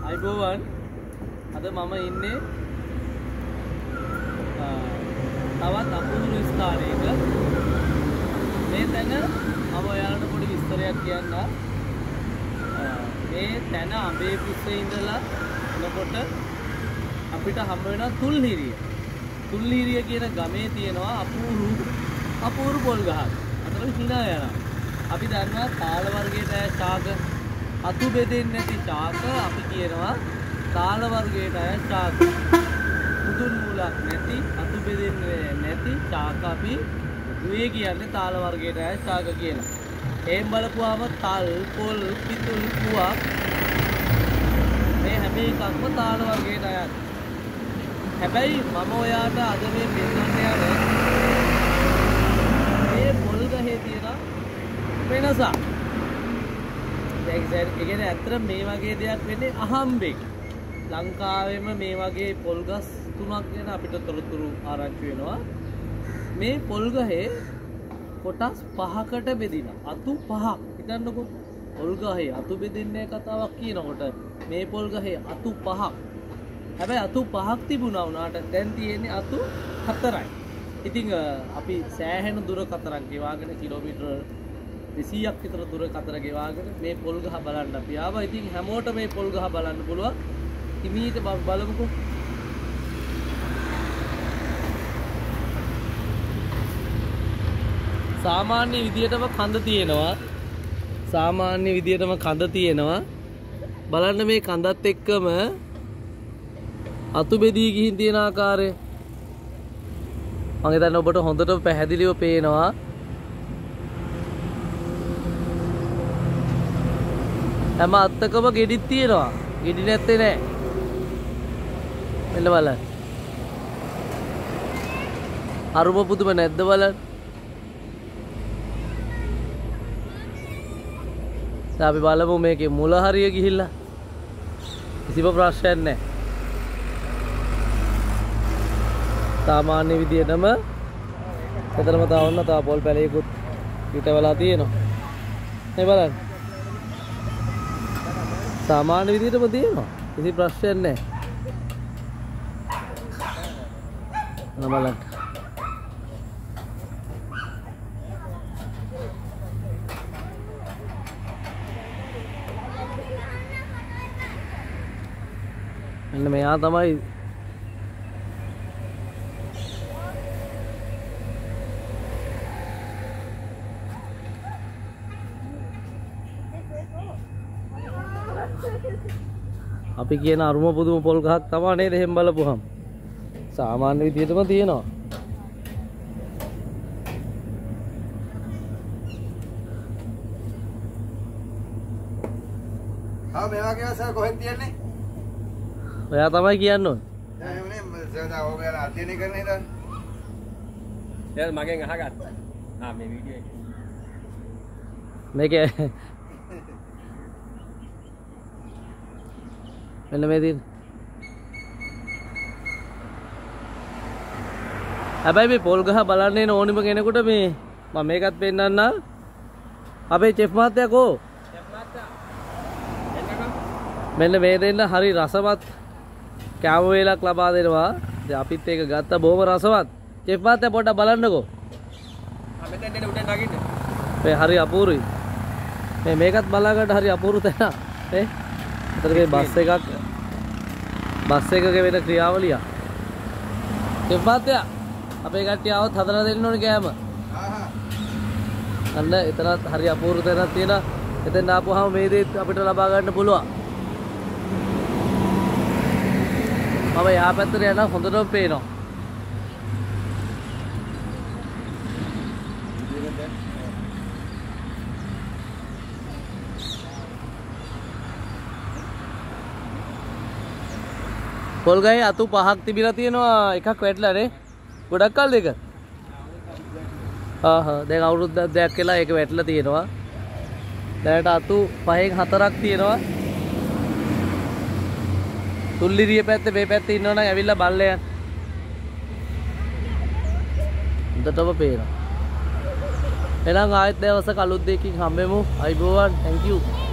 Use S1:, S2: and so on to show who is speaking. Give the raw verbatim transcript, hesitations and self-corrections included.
S1: අයිබෝවන් අද මම ඉන්නේ තවත් අපූර්ව ස්ථානයක. මේ තැන මම ඔයාලට පොඩි විස්තරයක් කියන්න. මේ තැන අඹේපුස්සේ ඉඳලා එනකොට අපිට හම්බ වෙනවා තුල්හිරිය. තුල්හිරිය කියන ගමේ තියෙනවා අපූර්ව අපූර්ව පොල් ගහක්. අතන හිනා යනවා. අපි දන්නවා තාල වර්ගයට අය ශාක අතු බෙදෙන්නේ නැති ශාක අපි කියනවා තාල වර්ගයට අය ශාක. මුදුන් මූලක් නැති අතු බෙදෙන්නේ නැති ශාක අපි උයේ කියන්නේ තාල වර්ගයට අය ශාක කියලා. එහෙන් බලපුවාම තල් පොල් පිටුල් පුවා මේ හැම එකක්ම තාල වර්ගයට අයත්. හැබැයි මම ඔයාට අද මේ පෙන්නන්න යන්නේ මේ පොල් ගහේ තියෙන වෙනස. දැන් ඒ කියන්නේ ඇත්තට මේ වගේ දෙයක් වෙන්නේ අහම්බෙක්. ලංකාවෙම මේ වගේ පොල් ගස් තුනක් ගැන අපිට තොරතුරු ආරංචි වෙනවා. මේ පොල් ගහේ කොටස් පහකට බෙදිලා අතු පහක්. හිතන්නකෝ පොල් ගහේ අතු බෙදෙන්නේ කතාවක් කියනකොට මේ පොල් ගහේ අතු පහක්. හැබැයි අතු පහක් තිබුණා වුණාට දැන් තියෙන්නේ අතු හතරයි. ඉතින් අපි සෑහෙන දුර කතරක් ගෙවාගෙන කිලෝමීටර් දෙසීයක් විතර දුර කතර ගෙවාගෙන මේ පොල් ගහ බලන්න අපි ආවා. ඉතින් හැමෝටම මේ පොල් ගහ බලන්න පුළුවන්. හිමීට බලමුකෝ. සාමාන්‍ය විදියටම කඳ තියෙනවා. සාමාන්‍ය විදියටම කඳ තියෙනවා. බලන්න මේ කඳත් එක්කම අතු බෙදී ගිහින් තියෙන ආකාරය. මම හිතන්නේ ඔබට හොඳට පැහැදිලිව පේනවා. හැම අත්තකම ගෙඩිත් තියෙනවා. ගෙඩි නැත්තේ නෑ. මෙන්න බලන්න. අරුම පුදුම නැද්ද බලන්න. දැන් අපි බලමු මේකේ මුල හරිය ගිහිල්ලා. කිසිම ප්‍රශ්නයක් නෑ. සාමාන්‍ය විදියටම එතරම් තාවන්න තා පොල් පැලයකුත් පිටවලා තියෙනවා. මේ බලන්න. සාමාන්‍ය විදියටම තියෙනවා. කිසි ප්‍රශ්නයක් නැහැ. නම බලන්න. මෙන්න මෙයා තමයි අපි කියන අරුම පුදුම පොල් ගහක් තමයි නේද? එහෙම බලපුවහම සාමාන්‍ය විදියටම තියෙනවා.
S2: ආ මේ වගේ අසල් කොහෙද තියන්නේ?
S1: ඔයා තමයි කියන්න ඕන.
S2: දැන් එන්නේ සදා ඔයාලා අධ්‍යයනය කරන ඉතින්.
S3: එයාලා මගෙන් අහගත්තා. ආ මේ වීඩියෝ එක.
S1: මේකේ මෙන්න මේ තියෙන. හැබැයි මේ පොල් ගහ බලන්න එන ඕනිම කෙනෙකුට මේ මම මේකත් පෙන්නන්න. අපේ චෙෆ් මහත්තයා කෝ?
S3: චෙෆ් මහත්තයා. එන්නකම්.
S1: මෙන්න මේ දෙන්න හරි රසවත් කෑම වේලක් ලබා දෙනවා. දැන් අපිත් ඒක ගත්තා බොහොම රසවත්. චෙෆ් මහත්තයා පොඩ්ඩක් බලන්නකෝ.
S3: ආ මෙතෙන් දෙන්න උඩ නගින්න.
S1: මේ හරි අපූරුයි. මේ මේකත් බලා ගන්න හරි අපූරු තැන. ඈ අතට මේ බස් එකක් බස් එකක වෙන ක්‍රියාවලිය. චෙෆ් මහත්තයා අපේ කට්ටිය આવත් හදලා දෙන්න ඕනේ කෑම.
S2: ආහා.
S1: අන්න එතනත් හරි අපූර්ව තැනක් තියෙනවා. එතෙන් ආපුවාම මේ දේ අපිට ලබා ගන්න පුළුවන්. මම යා පැත්තට යන හොඳටම පේනවා. පොල් ගහේ අතු පහක් තිබිලා තියෙනවා. එකක් වැටලා නේ. ගොඩක් කල් දෙක. ආහ් දැන් අවුරුද්දක් දෙකක් කියලා ඒක වැටලා තියෙනවා. දැනට අතු පහෙන් හතරක් තියෙනවා. තුල්ලිරිය පැත්තේ මේ පැත්තේ ඉන්නවනම් ඇවිල්ලා බලලා යන්න. හොඳටම පේනවා. එහෙනම් ආයෙත් දවසක අලුත් දෙයකින් හම්බෙමු. අයිබෝවන්. thank you.